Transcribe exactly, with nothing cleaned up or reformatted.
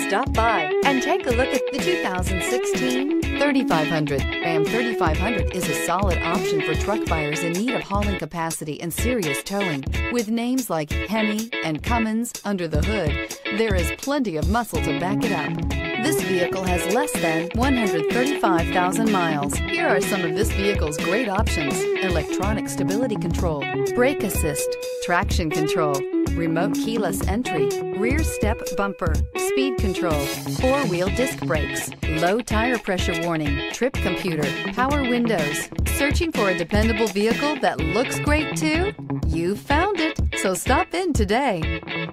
Stop by and take a look at the two thousand sixteen thirty-five hundred. Ram thirty-five hundred is a solid option for truck buyers in need of hauling capacity and serious towing. With names like Hemi and Cummins under the hood, there is plenty of muscle to back it up. This vehicle has less than one hundred thirty-five thousand miles. Here are some of this vehicle's great options: electronic stability control, brake assist, traction control, remote keyless entry, rear step bumper, speed control, four-wheel disc brakes, low tire pressure warning, trip computer, power windows. Searching for a dependable vehicle that looks great too? You found it, so stop in today.